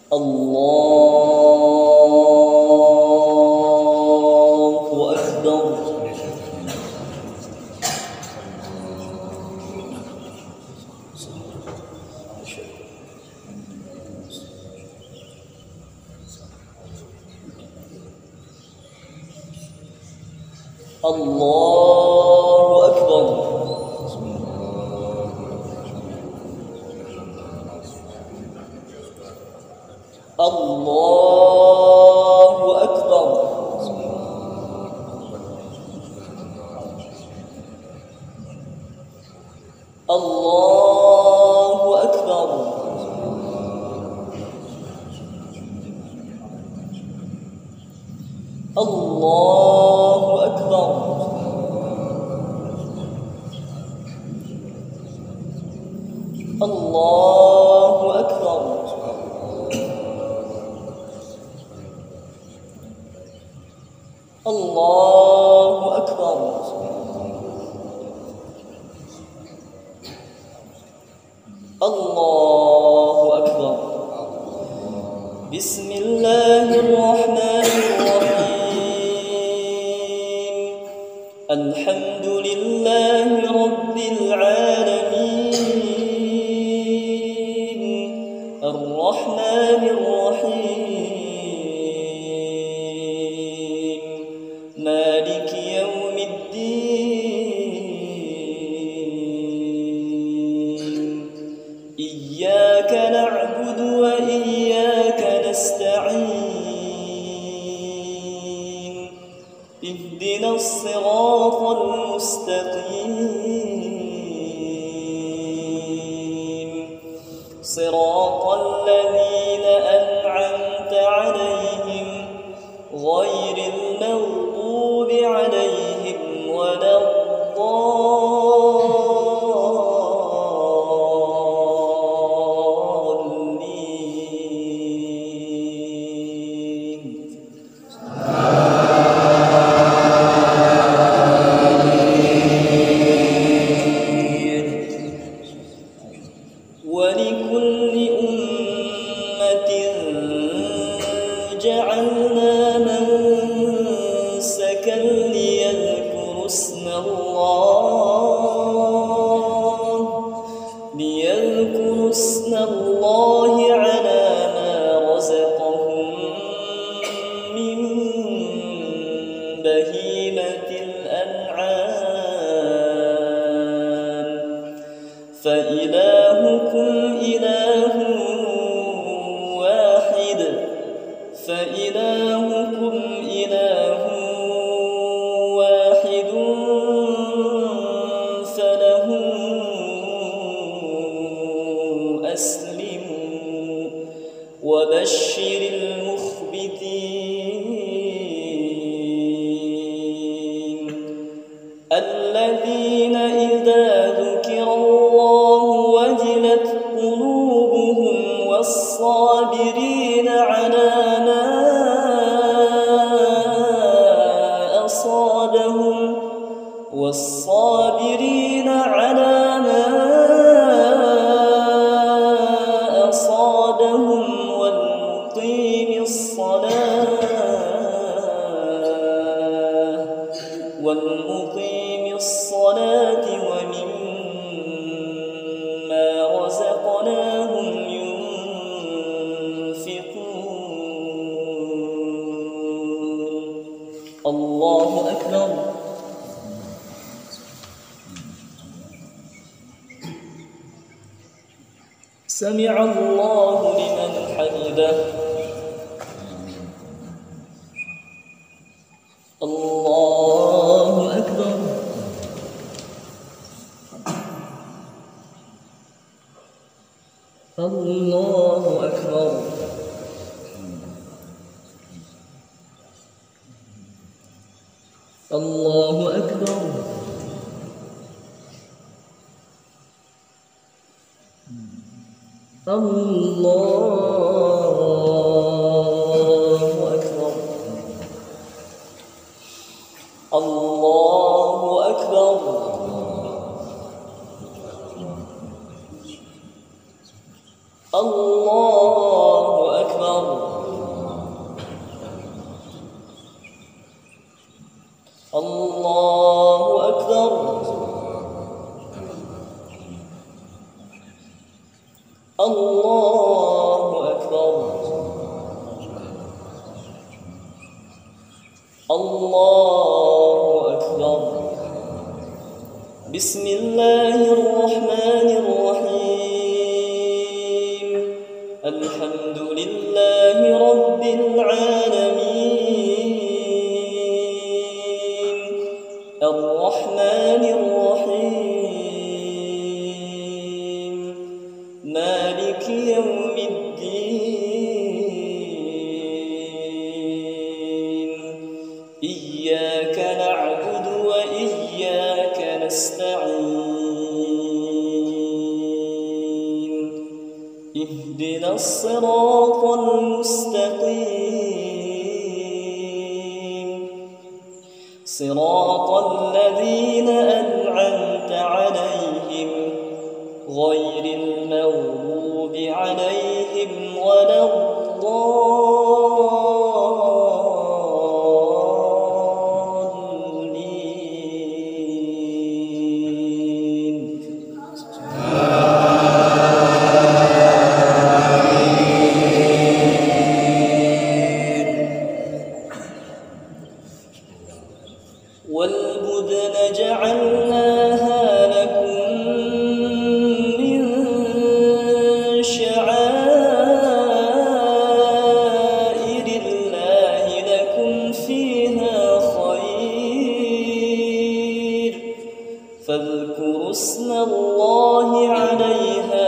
الله أكبر. الله أكبر. الله أكبر. الله أكبر. الله أكبر. الله أكبر. الله أكبر. الله أكبر. بسم الله الرحمن الرحيم. الحمد لله رب العالمين. الرحمن الرحيم. مالك يوم الدين. إياك نعبد وإياك نستعين. اهدنا الصراط المستقيم. صراط الذين أنعمت عليهم غير المغضوب عليهم ولا الضالين. ولكل أمة جعلنا منسكا ليذكروا اسم الله على ما رزقهم من بهيمة الأنعام. فإلهكم إله واحد. فإلهكم إله واحد فله أسلموا وبشر المخبتين الذين إذا ذكر الله وجلت قلوبهم والصابرين على ما أصابهم والمقيم الصلاة ومما رزقناهم ينفقون. الله أكبر. سمع الله لمن حمده. الله أكبر. الله أكبر. الله أكبر. الله أكبر. الله أكبر. الله أكبر. الله أكبر. الله أكبر. الله أكبر. بسم الله الرحمن الرحيم. الحمد لله رب العالمين. الرحمن الرحيم. مالك يوم الدين. إياك نعبد وإياك نستعين. اهدنا الصراط المستقيم. صراط الذين أنعمت عليهم غير المغضوب عليهم ولا الضالين. والبدن جعلناها لكم من شعائر الله لكم فيها خير فاذكروا اسم الله عليها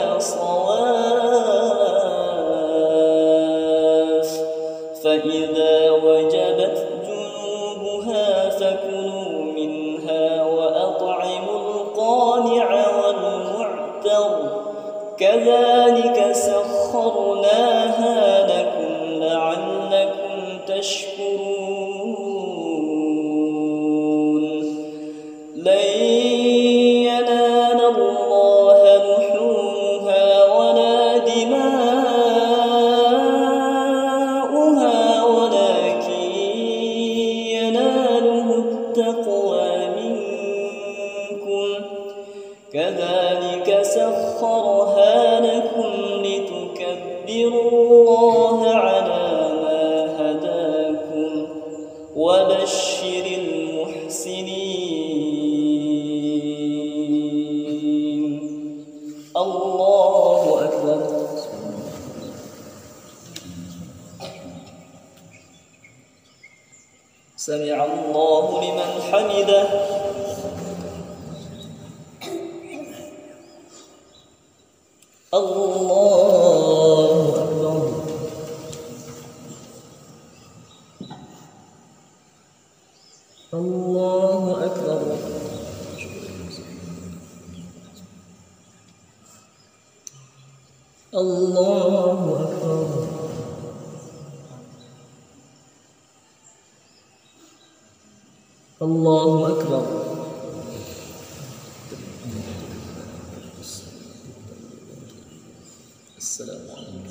صواف فإذا وجبت جنوبها فكلوا منها وأطعموا القانع والمعتر كذلك سخرناها لكم لعلكم تشكرون. لن ينال الله لحومها ولا دماؤها ولكن يناله التقوى منكم كذلك سخرها لكم لتكبروا الله على ما هداكم وبشر المحسنين. الله أكبر. سمع الله لمن حمده. الله أكبر. الله أكبر. الله أكبر. الله أكبر. السلام عليكم.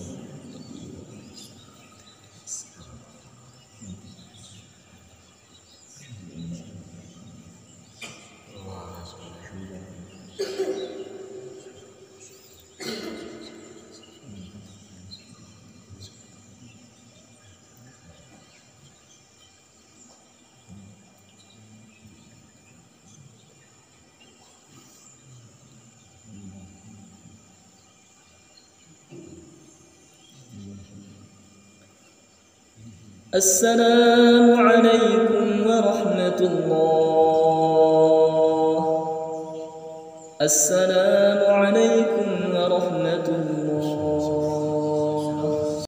السلام عليكم ورحمة الله. السلام عليكم